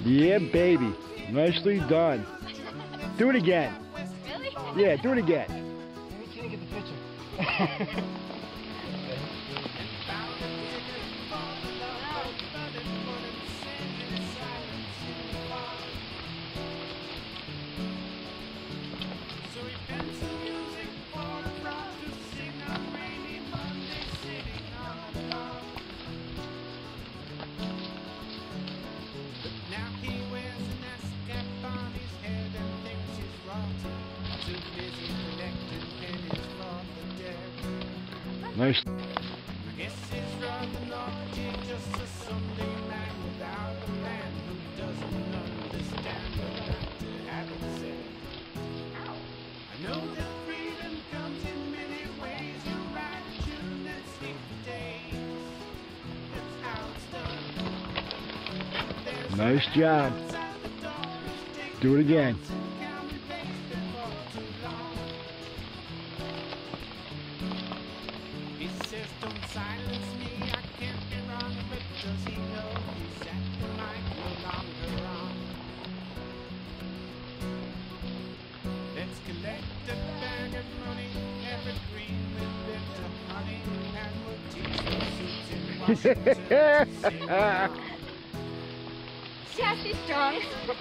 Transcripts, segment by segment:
Yeah, baby. Nicely done. Do it again. Really? Yeah, do it again. Let me see you get the picture. Nice. Nice job. Do it again. Yeah, she's strong.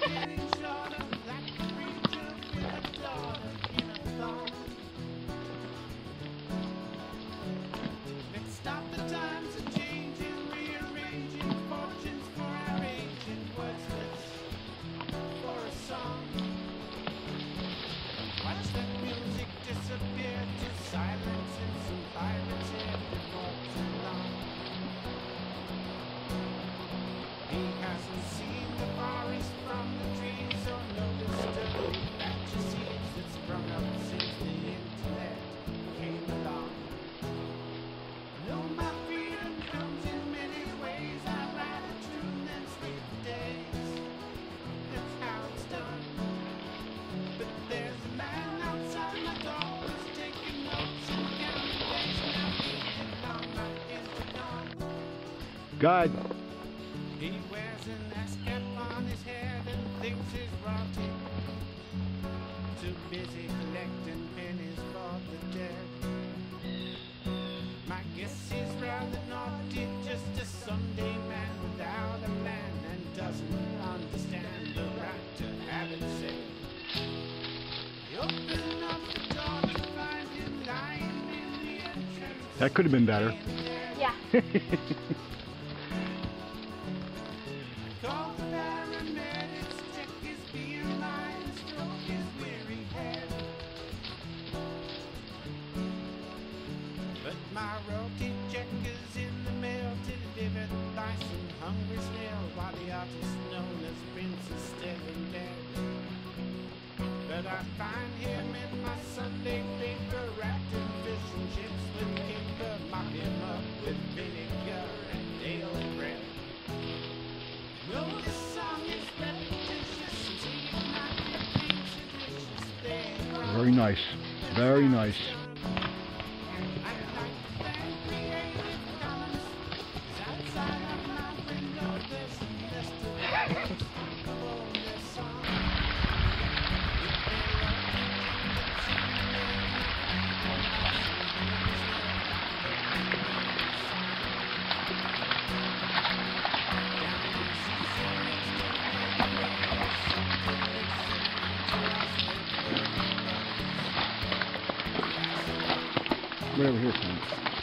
God. He wears an ascap on his head and thinks he's royalty. Too busy collecting pennies for the dead. My guess he's rather naughty, just a Sunday man without a plan and doesn't understand the right to have it said. He opened up the door to find him lying in the entrance. That could have been better. Yeah. My royalty check is in the mail, delivered by some hungry snail, while the artist known as Prince is still in bed. But I find him in my Sunday paper, wrapped in fish and chips with kimber, mop him up with vinegar and daily bread. No, this song is repetitious, tea might be delicious thing. Very nice. Very nice. Right over here, son.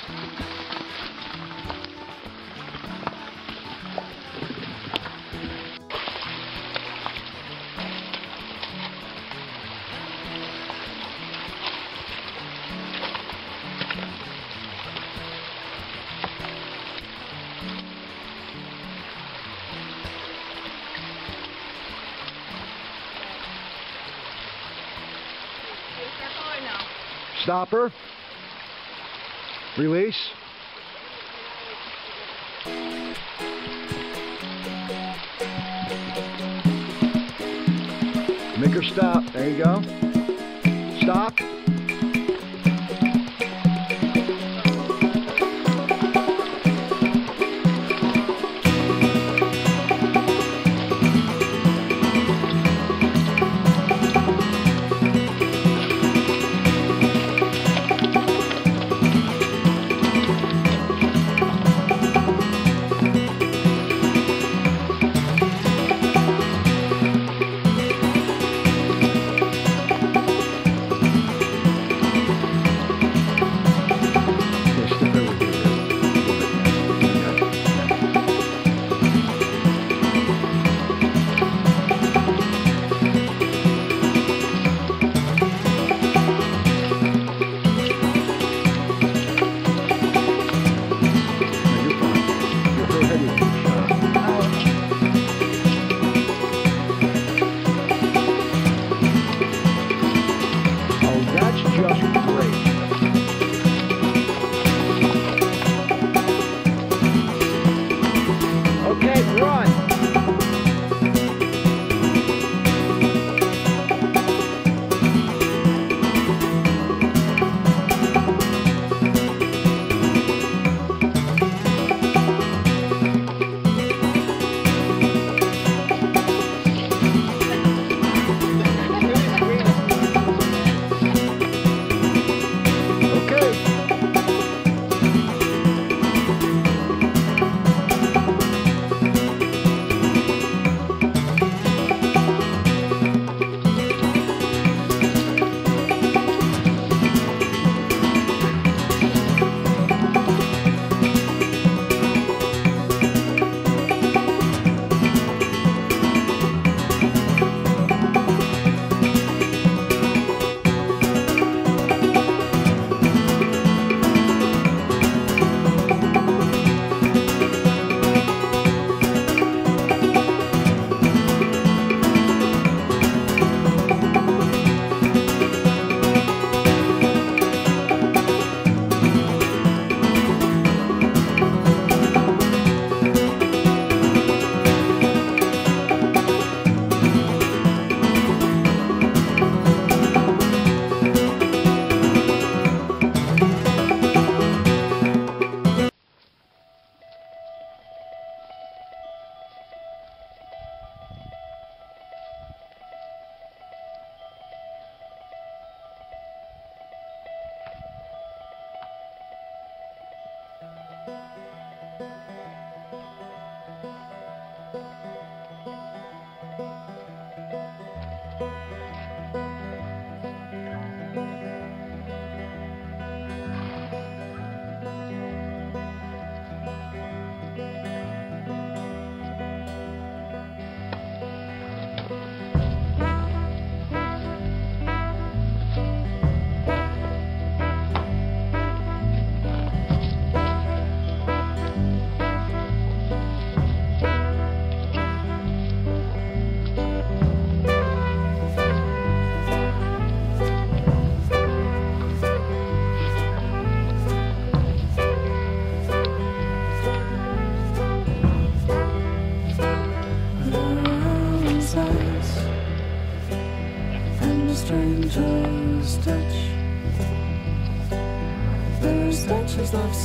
Stopper. Release. Make her stop. There you go. Stop.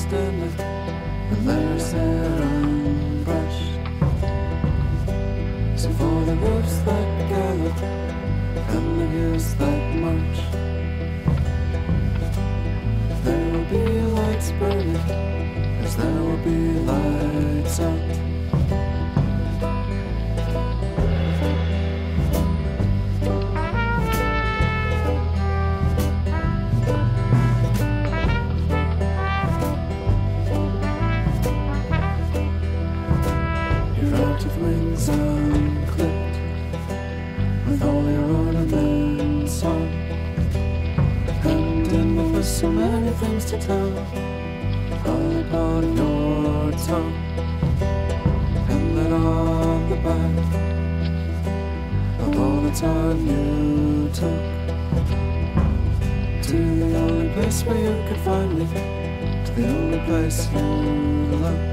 standing, and there's hair unbrushed. So for the roofs that gallop, and the hills that march, there will be lights burning, as there will be lights out. Wings unclipped, with all your ornaments on, and in the face so many things to tell, all upon your tongue, and then on the back of all the time you took, to the only place where you could find me, to the only place you loved.